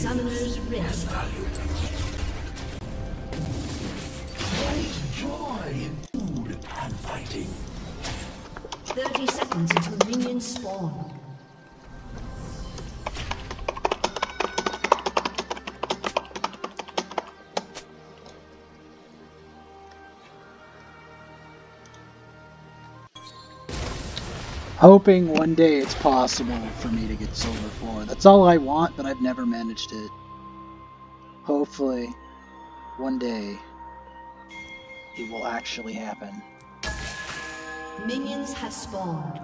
Summoner's Rift. Joy in food and fighting. 30 seconds until minions spawn. Hoping one day it's possible for me to get Silver 4. That's all I want, but I've never managed it. Hopefully, one day, it will actually happen. Minions have spawned.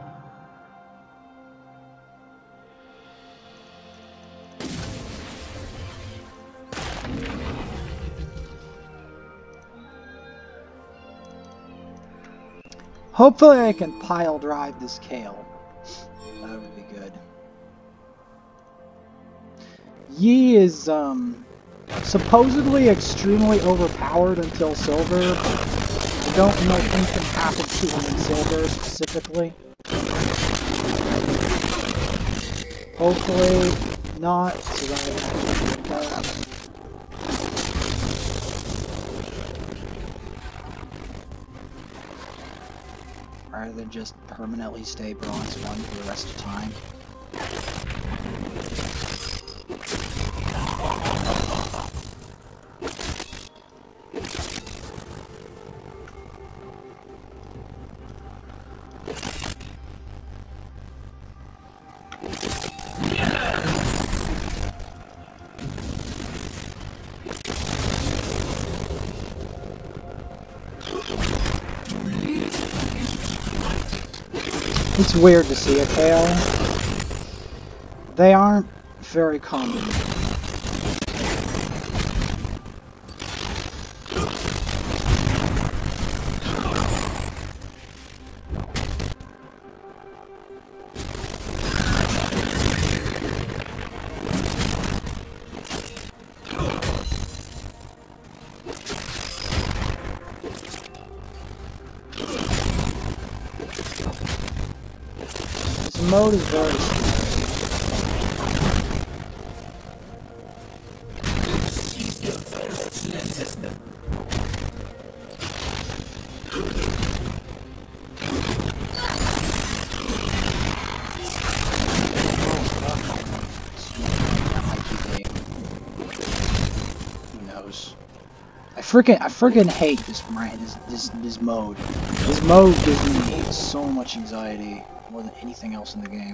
Hopefully I can pile drive this Kayle. That would be good. Yi is, supposedly extremely overpowered until Silver. I don't know what can happen to him in Silver specifically. Hopefully not, so that rather than just permanently stay bronze 1 for the rest of time. It's weird to see a Kayle. They aren't very common. Mode is very Who knows? I freaking hate this mode. This mode gives me so much anxiety. More than anything else in the game.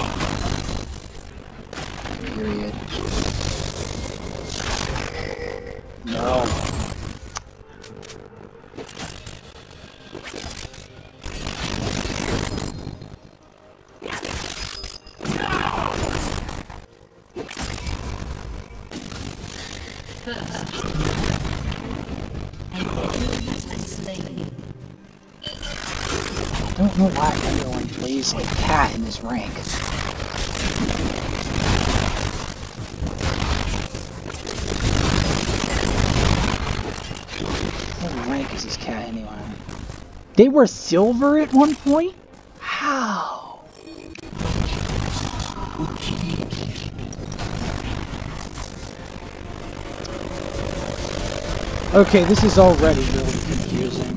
Period. No. I don't know why everyone plays like cat in this rank. What rank is this cat anyway? They were silver at one point? How? Okay, this is already really confusing.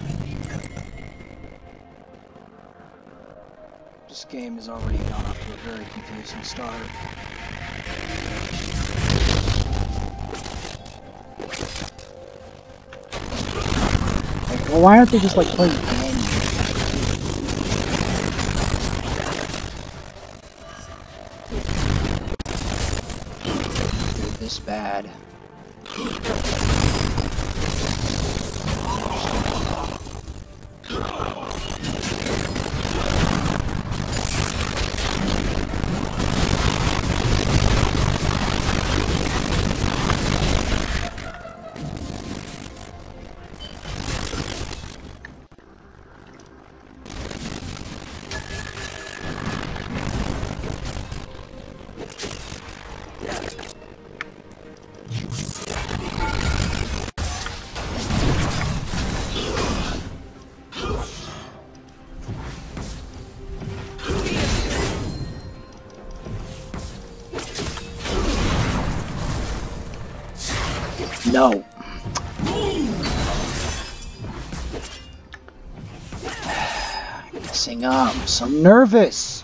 This game has already gone off to a very confusing start. Like, well, why aren't they just like playing the game? They're this bad. No. Messing up. I'm so nervous.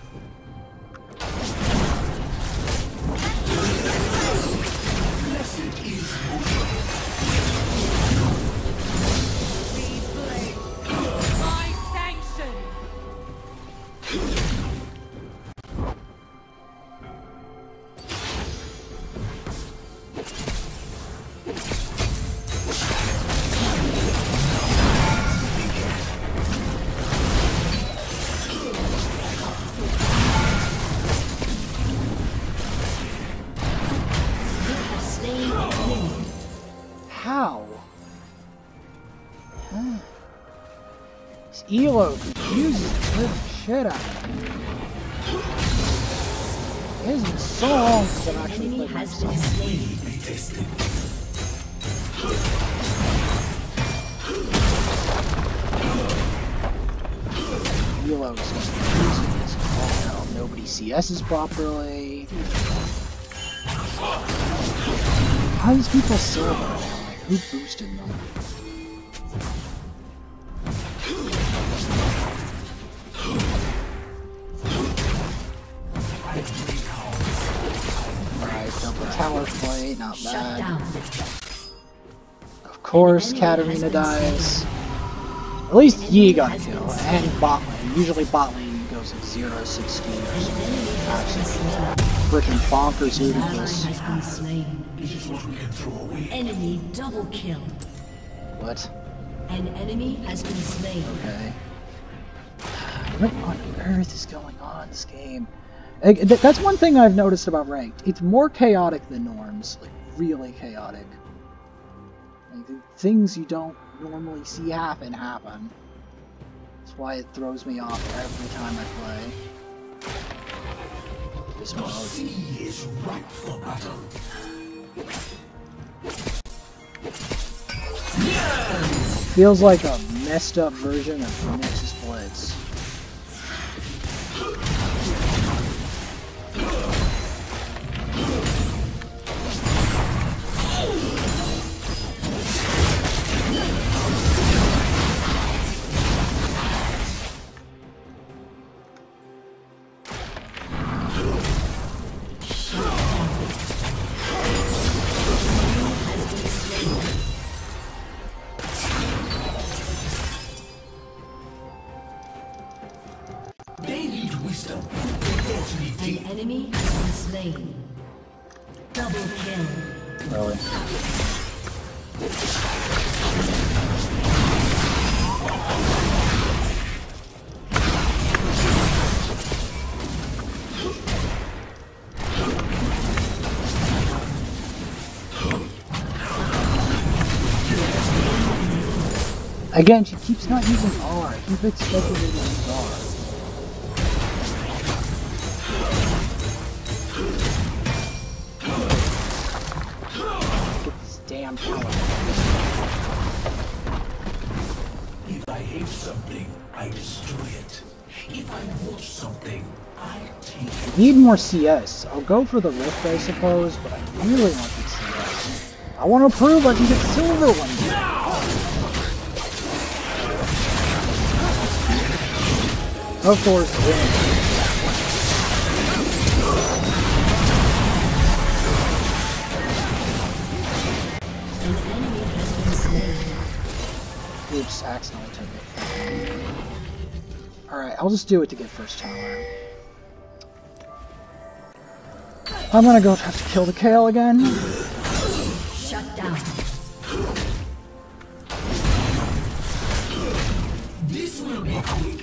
How? Huh. This Elo confuses the living shit out of me. It has been so long since I've actually played myself. Elo is just confusing as all hell. Nobody CS's properly. How are these people silver now? Like, who boosted them? Alright, double tower fight, not bad. Of course, Katarina dies. At least Yi got a kill, and bot lane. Usually bot lane goes at 0-16 or something. Absolutely freaking bonkers ludicrous. Enemy double kill. What? An enemy has been slain. Okay. What on earth is going on in this game? That's one thing I've noticed about Ranked. It's more chaotic than norms. Like, really chaotic. Like, things you don't normally see happen. That's why it throws me off every time I play. This mode is ripe for battle. Feels like a messed up version of Nexus Blitz. An enemy has been slain. Double kill. Really? Again, she keeps not using R. I keep expecting her to use R. Damn power. If I hate something, I destroy it. If I watch something, I take it. I need more CS. I'll go for the Rift, I suppose, but I really want the CS. I want to prove I can get silver one day. Of course, win. Oops, accidentally took it. Alright, I'll just do it to get first tower. I'm gonna go have to kill the Kayle again. Shut down. This will be quick.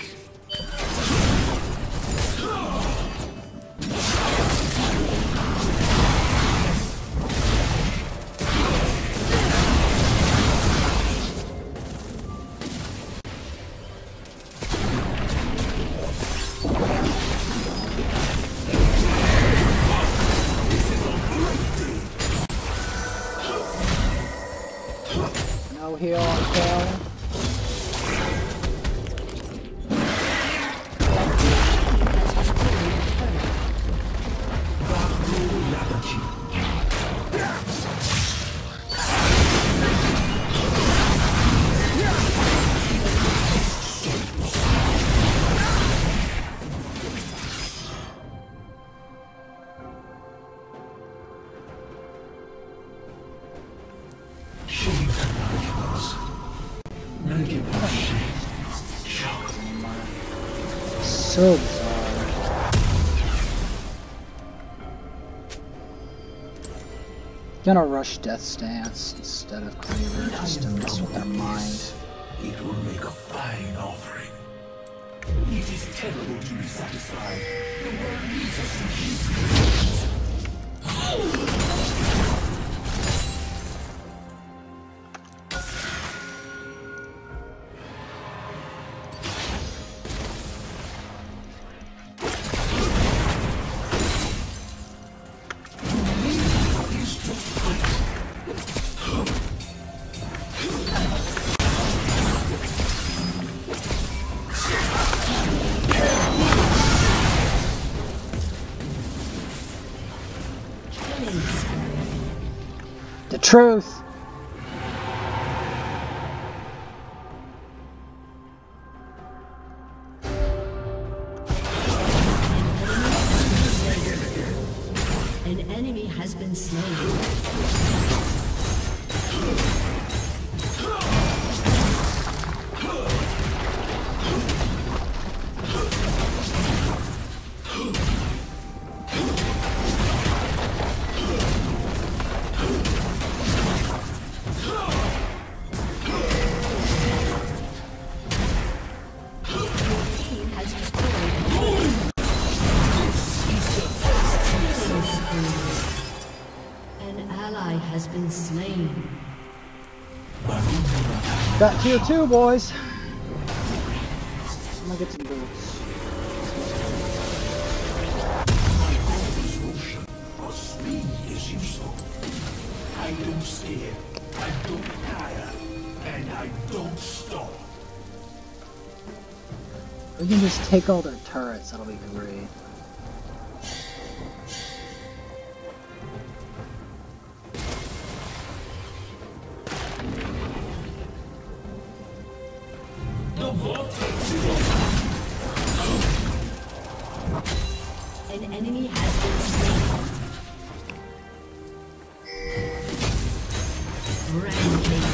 No heal on Kayle. So bizarre. Gonna rush Death Stance instead of Cleaver just to mess with their mind. It will make a fine offering. It is terrible to be satisfied. The world needs us to The truth! An enemy has been slain. Has been slain. Got tier 2, boys. I'm gonna get some boots. for speed is useful. I don't scare, I don't tire, and I don't stop. We can just take all their turrets, that'll be great. An enemy has been slain. Rampage.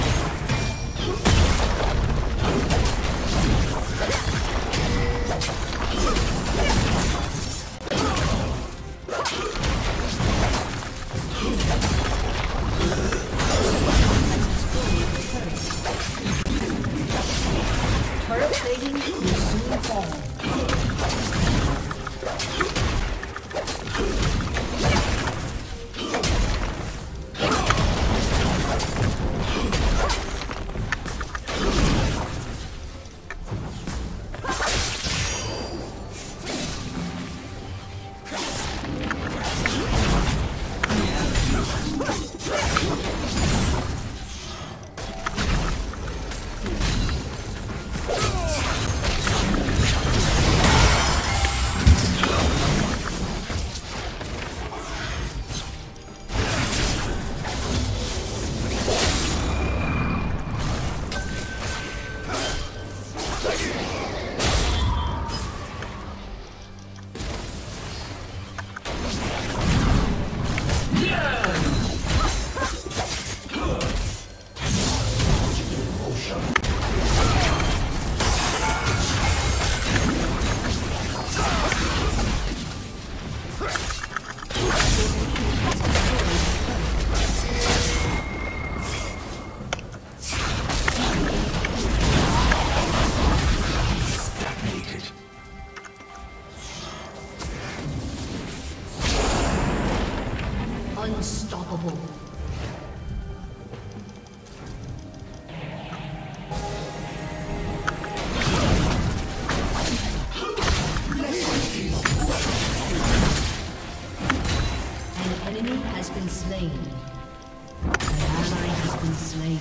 Turret plating will soon fall. Unstoppable. An enemy has been slain. An ally has been slain.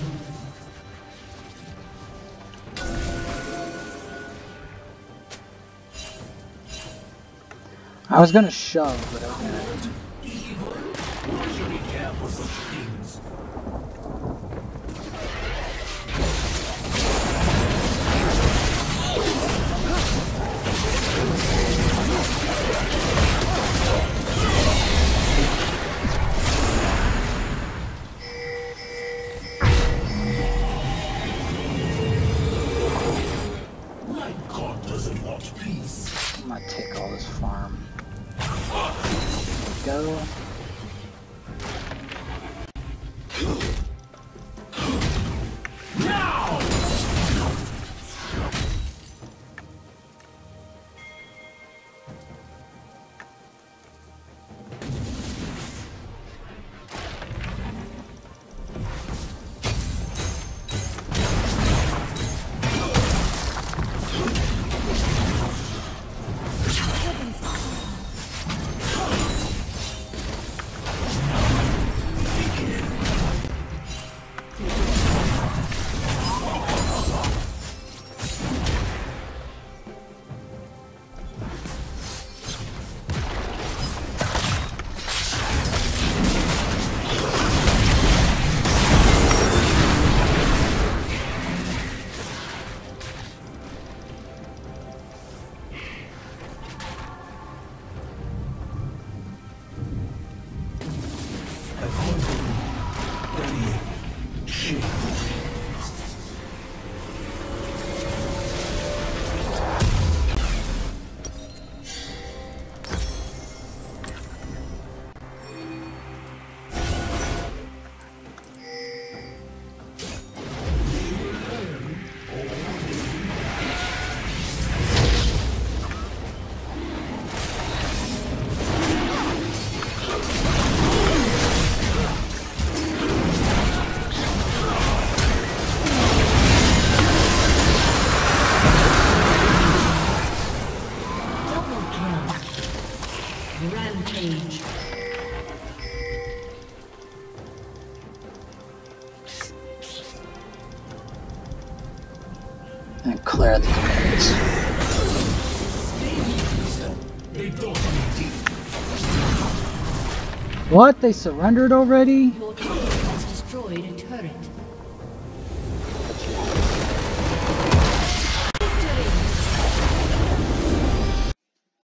I was gonna shove, but okay. Should be careful such things. go. Rampage. And clear the commands. What? They surrendered already? Your team has destroyed a turret.